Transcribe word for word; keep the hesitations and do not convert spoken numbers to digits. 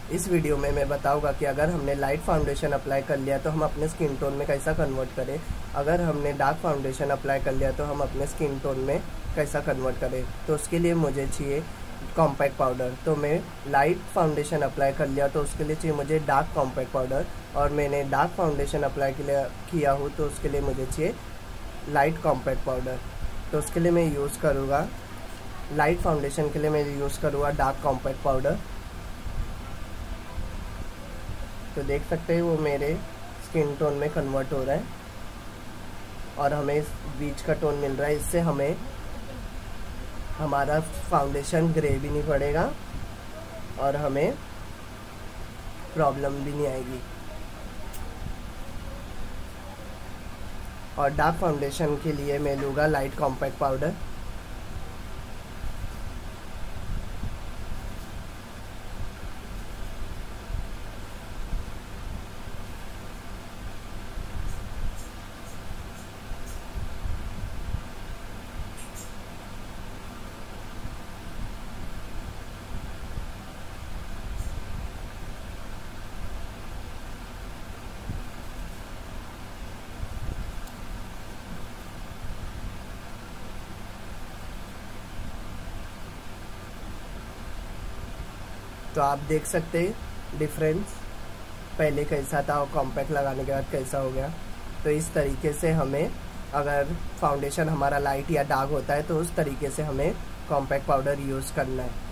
इस वीडियो में मैं बताऊंगा कि अगर हमने लाइट फाउंडेशन अप्लाई कर लिया तो हम अपने स्किन टोन में कैसा कन्वर्ट करें, अगर हमने डार्क फाउंडेशन अप्लाई कर लिया तो हम अपने स्किन टोन में कैसा कन्वर्ट करें। तो उसके लिए मुझे चाहिए कॉम्पैक्ट पाउडर। तो मैं लाइट फाउंडेशन अप्लाई कर लिया तो उसके लिए चाहिए मुझे डार्क कॉम्पैक्ट पाउडर, और मैंने डार्क फाउंडेशन अप्लाई किया हूँ तो उसके लिए मुझे चाहिए लाइट कॉम्पैक्ट पाउडर। तो उसके लिए मैं यूज़ करूँगा, लाइट फाउंडेशन के लिए मैं यूज़ करूँगा डार्क कॉम्पैक्ट पाउडर। तो देख सकते हैं वो मेरे स्किन टोन में कन्वर्ट हो रहा है और हमें इस बीच का टोन मिल रहा है। इससे हमें हमारा फाउंडेशन ग्रे भी नहीं पड़ेगा और हमें प्रॉब्लम भी नहीं आएगी। और डार्क फाउंडेशन के लिए मैं लूँगा लाइट कॉम्पैक्ट पाउडर। तो आप देख सकते हैं डिफरेंस पहले कैसा था और कॉम्पैक्ट लगाने के बाद कैसा हो गया। तो इस तरीके से हमें, अगर फाउंडेशन हमारा लाइट या डार्क होता है तो उस तरीके से हमें कॉम्पैक्ट पाउडर यूज़ करना है।